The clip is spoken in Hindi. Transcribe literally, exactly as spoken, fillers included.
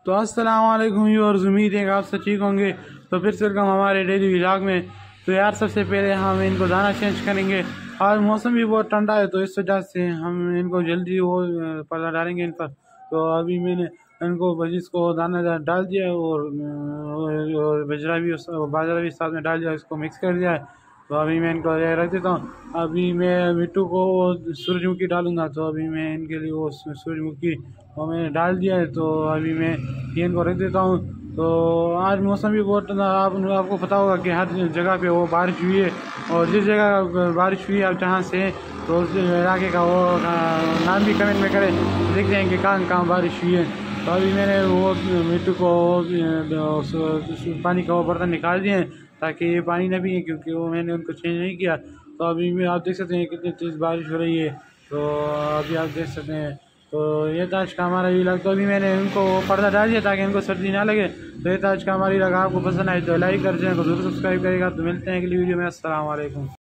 तो अस्सलाम वालेकुम व्यूअर्स, उम्मीद है कि आप सब ठीक होंगे। तो फिर से वेलकम हमारे डेली व्लॉग में। तो यार सबसे पहले हम इनको दाना चेंज करेंगे। आज मौसम भी बहुत ठंडा है तो इस वजह से हम इनको जल्दी वो पर्दा डालेंगे इन पर। तो अभी मैंने इनको बजिस को दाना डाल दिया है और, और बजरा भी बाजरा भी साथ में डाल दिया, इसको मिक्स कर दिया है। तो अभी मैं इनको रख देता हूँ। अभी मैं मिट्टू को सूरजमुखी डालूंगा, तो अभी मैं इनके लिए वो सूरजमुखी वो मैंने डाल दिया है। तो अभी मैं ये इनको रख देता हूँ। तो आज मौसम भी बहुत, आप आपको पता होगा कि हर जगह पे वो बारिश हुई है, और जिस जगह बारिश हुई है आप जहाँ से तो उस इलाके का वो नाम भी कमेंट में करें, देखते हैं कि कहाँ कहाँ बारिश हुई है। तो अभी मैंने वो मिट्टू को पानी का वो बर्तन निकाल दिए हैं ताकि ये पानी न पिए, क्योंकि वो मैंने उनको चेंज नहीं किया। तो अभी में आप देख सकते हैं कितनी तेज़ बारिश हो रही है। तो अभी आप देख सकते हैं। तो ये था आज का हमारा व्लॉग। तो अभी मैंने उनको पर्दा डाल दिया ताकि इनको सर्दी ना लगे। तो ये था आज का हमारी व्लॉग। आपको पसंद आए तो लाइक कर, चैनल को जरूर सब्सक्राइब करेगा। तो मिलते हैं अगली वीडियो में। अस्सलाम वालेकुम।